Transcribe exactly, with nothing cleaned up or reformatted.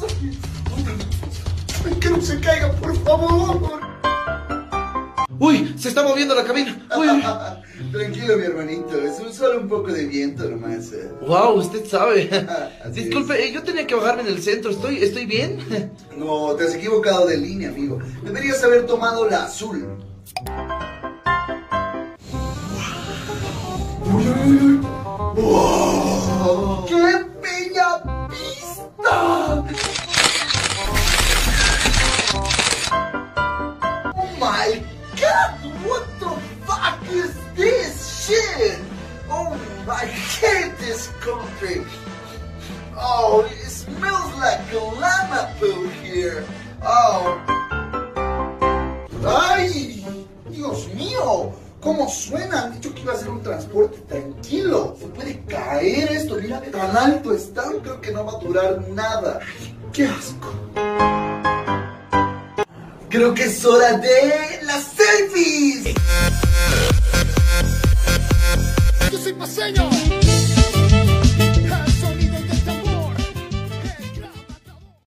Ay, que no se caiga, por favor. Uy, se está moviendo la cabina. Uy, uy. Tranquilo, mi hermanito, es un- solo un poco de viento nomás. eh. Wow, usted sabe. Así Disculpe, eh, yo tenía que bajarme en el centro. ¿Estoy, estoy bien? No, te has equivocado de línea, amigo. Deberías haber tomado la azul. Uy, uy, uy, uy. ¡Wow! ¡Qué bella pista! Oh my god! What the fuck is this shit? Oh, I hate this country. Oh, it smells like a llama poo here. Oh. ¡Ay! ¡Dios mío! ¿Cómo suena? Han dicho que iba a ser un transporte tranquilo. Se puede caer esto. Mira, tan alto está. Creo que no va a durar nada. ¡Qué asco! Creo que es hora de las selfies.